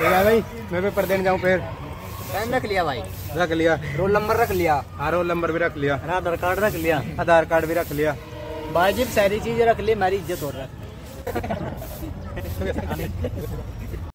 ठीक है भाई, मैं पेपर देने जाऊँ फिर। टाइम रख लिया भाई? रख लिया। रोल नंबर रख लिया? हाँ, रोल नंबर भी रख लिया। आधार कार्ड रख लिया? आधार कार्ड भी रख लिया। वाजिब सारी चीजें रख ली, हमारी इज्जत हो रहा है।